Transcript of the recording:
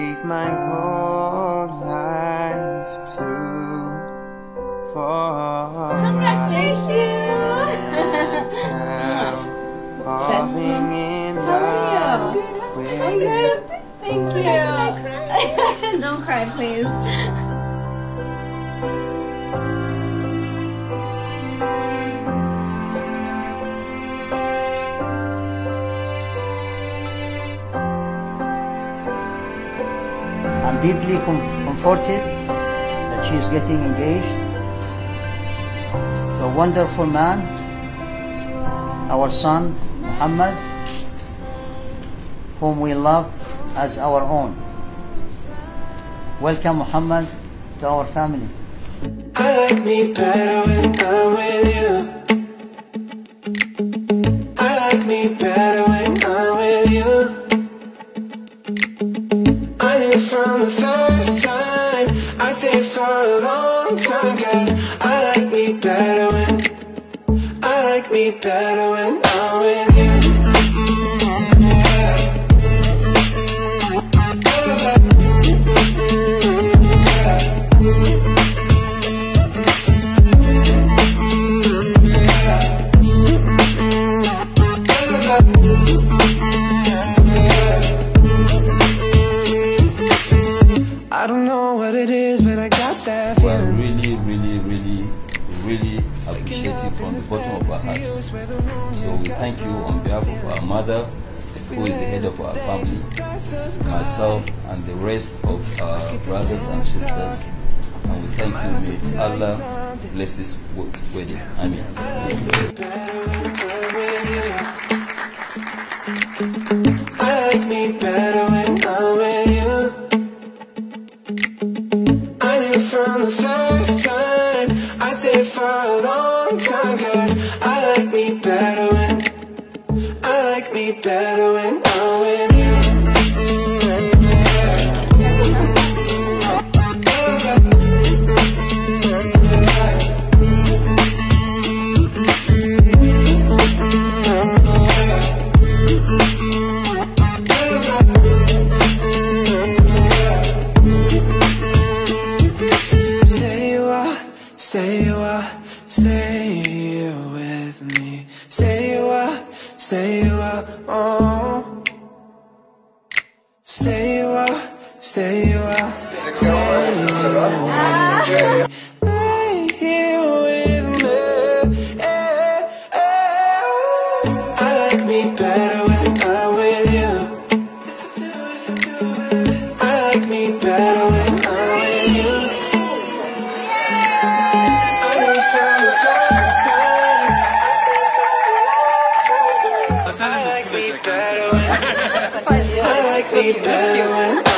speak my whole life to for falling in love with you. Thank you. Don't cry, please. I'm deeply comforted that she is getting engaged to a wonderful man, our son Mohammed, whom we love as our own. Welcome, Mohammed, to our family. I like me better when I'm with you. I like me better when I'm with you. I knew from the first time, I stayed for a long time, 'cause I like me better when I'm with you. I don't know what it is, but I got that feeling. Well, really appreciate it from the bottom of our hearts. So we thank you on behalf of our mother, who is the head of our family, myself, and the rest of our brothers and sisters. And we thank you. May Allah bless this wedding. Amen. I like me better when I'm with you. I knew from the first time, I stayed for a long time, 'cause I like me better when I'm with you. Stay with me. Stay a while, oh. Stay a while, stay a while, Stay here with me. I like me better when I'm with you. I like me better when I'm with you. I like me better when